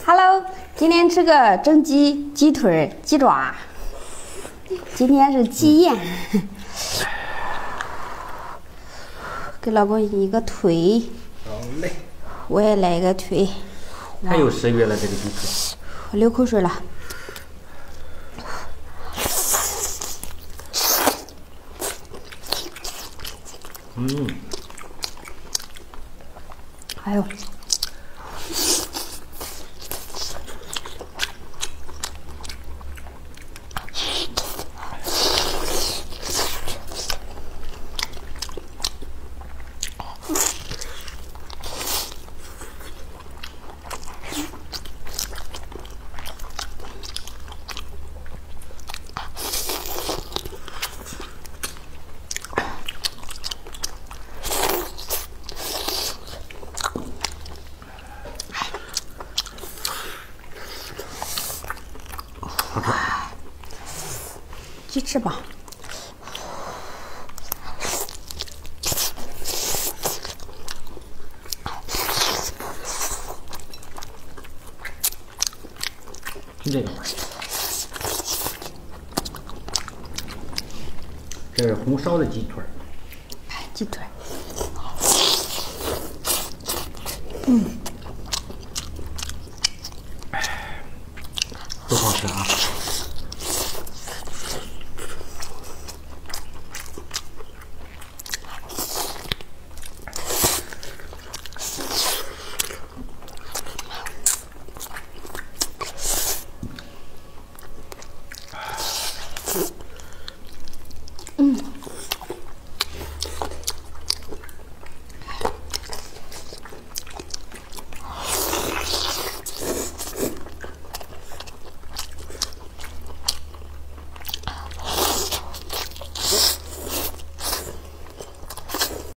Hello， 今天吃个蒸鸡、鸡腿、鸡爪。今天是鸡宴，给老公一个腿。 好嘞。 我也来一个腿。 太有食欲了，这个鸡腿。 我流口水了。还有。鸡翅膀， 听这个，这是红烧的鸡腿。 鸡腿， 多好吃啊！